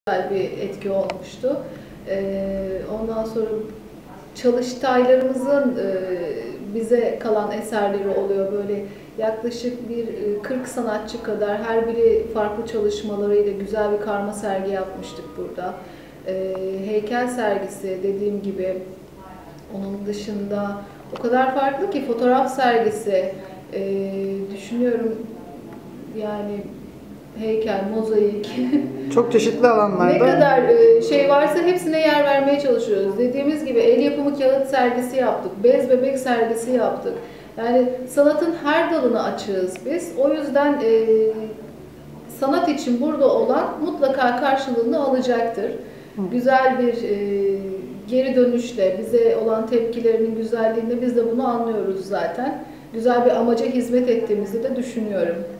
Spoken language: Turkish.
güzel bir etki olmuştu. Ondan sonra çalıştaylarımızın bize kalan eserleri oluyor. Böyle yaklaşık bir 40 sanatçı kadar her biri farklı çalışmalarıyla güzel bir karma sergi yapmıştık burada. Heykel sergisi dediğim gibi, onun dışında o kadar farklı ki fotoğraf sergisi, düşünüyorum yani heykel, mozaik. Çok çeşitli alanlarda. Ne kadar şey varsa hepsine yer vermeye çalışıyoruz. Dediğimiz gibi el yapımı kağıt sergisi yaptık, bez bebek sergisi yaptık. Yani sanatın her dalını açığız biz. O yüzden sanat için burada olan mutlaka karşılığını alacaktır. Güzel bir geri dönüşle, bize olan tepkilerinin güzelliğinde biz de bunu anlıyoruz zaten. Güzel bir amaca hizmet ettiğimizi de düşünüyorum.